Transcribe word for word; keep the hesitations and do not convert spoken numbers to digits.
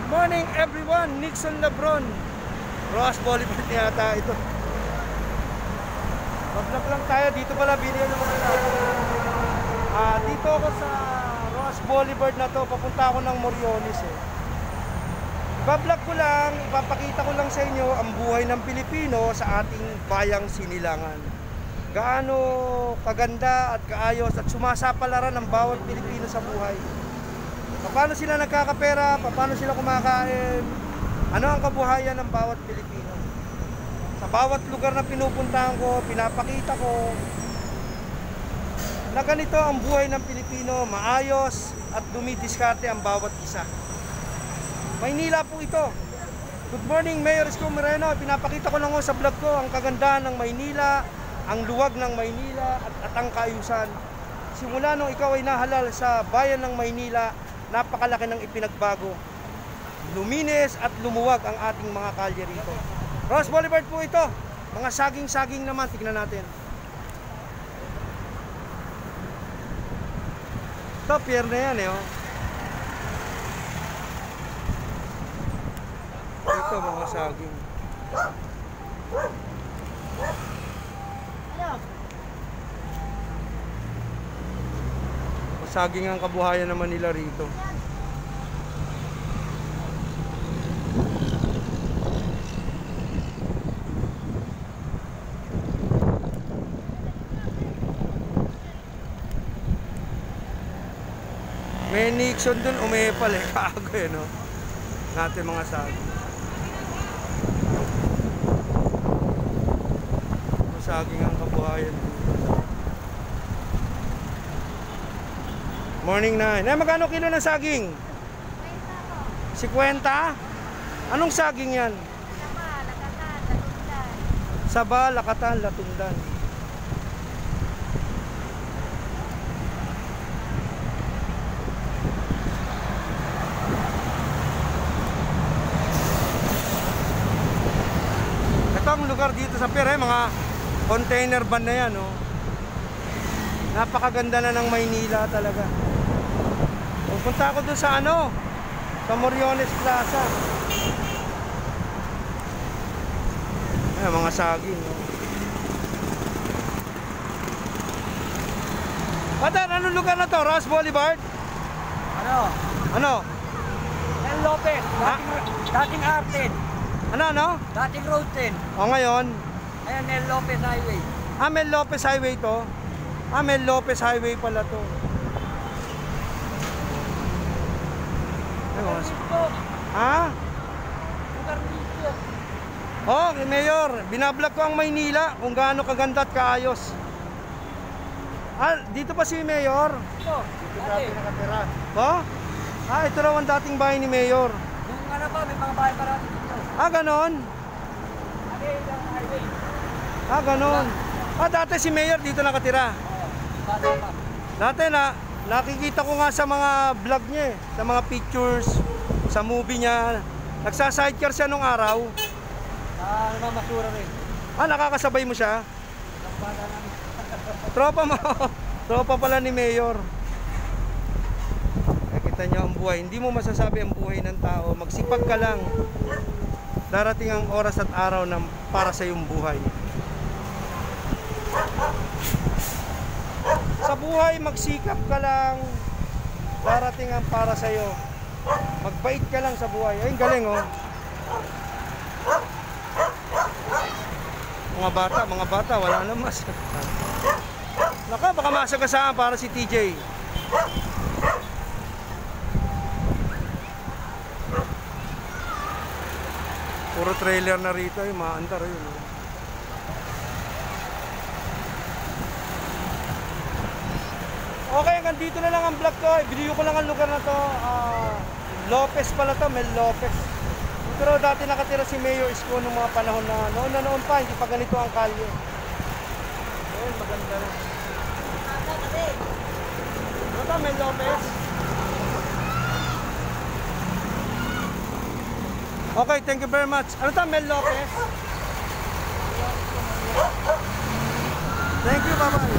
morning everyone, Nixon Lebron. Ross Boulevard yata ito. Mag-vlog lang tayo, dito pala video ng mga Ah, dito ako sa Ross Boulevard na to, papunta ako ng Moriones eh. Iba-vlog ko lang, ipapakita ko lang sa inyo ang buhay ng Pilipino sa ating bayang Sinilangan. Gaano kaganda at kaayos at sumasapalaran ng bawat Pilipino sa buhay. Paano sila nagkakapera, paano sila kumakain, ano ang kabuhayan ng bawat Pilipino. Sa bawat lugar na pinupuntahan ko, pinapakita ko na ganito ang buhay ng Pilipino, maayos at dumidiskarte ang bawat isa. Maynila po ito. Good morning, Mayor Isko Moreno. Pinapakita ko lang sa vlog ko ang kagandahan ng Maynila, ang luwag ng Maynila at, at ang kaayusan. Simula nung ikaw ay nahalal sa bayan ng Maynila, napakalaki ng ipinagbago. Luminis at lumuwag ang ating mga kalye rito. Ross Boulevard po ito. Mga saging-saging naman, tignan natin. Ito, pier na yan eh. Oh. Ito, mga saging. Saging ang kabuhayan naman nila rito. May Nixon dun, umepal eh, kago eh, no? Natin mga saging. Saging ang kabuhayan dito. Morning nine. Eh, magkano kilo ng saging? fifty? Anong saging yan? Saba, Lakatan, Latundan. Ito ang lugar dito sa pier, eh, mga container van na yan, oh. Napakaganda na ng Maynila talaga. Pupunta ako doon sa ano, sa Moriones Plaza. Ay, mga saging, no? Padan, anong lugar na to? Ross Boulevard? Ano? Ano? Nel Lopez, dating, dating Arten. Ano, ano? Dating Road ten. O ngayon? Ayan, Nel Lopez Highway. Ah, Mel Lopez Highway to? Ah, Mel Lopez Highway pala to. Lugar dito. Ha? Lugar dito. Oh, Mayor, binablog ko ang Maynila kung gaano kaganda at kaayos. Ah, dito pa si Mayor. Ito. Dito dati nakatira. Oh? Ah, ito raw ang dating bahay ni Mayor. Yung ano pa, may mga bahay para dito. Ah, ganon? Ano yung highway? Ah, ganon. Ah, dati si Mayor dito nakatira. Oo. Bata pa. Dati na, nakikita ko nga sa mga vlog niya eh, sa mga pictures, sa movie niya. Nagsa-sidecar siya nung araw. Ah, namamasura rin. Ah, nakakasabay mo siya? Ang bata namin. Tropa mo. Tropa pala ni Mayor. Nakita niyo ang buhay. Hindi mo masasabi ang buhay ng tao. Magsipag ka lang. Darating ang oras at araw na para sa iyong buhay. Sa buhay, magsikap ka lang. Darating ang para sa iyo. Magbait ka lang sa buhay. Ay, galing oh. Mga bata, mga bata, wala na mas. Naka, baka masagasaan para si T J. Puro trailer na rito, yung maandar yun. Oh. Okay, hanggang dito na lang ang vlog ko. Video ko lang ang lugar na to. Uh, Lopez pala to, Mel Lopez. Pero dati nakatira si Mayor Isko nung mga panahon na noon na noon pa, hindi pa ganito ang kalye. Ayun, maganda na. Ano to, Mel Lopez? Okay, thank you very much. Ano to, Mel Lopez? Thank you, bye-bye.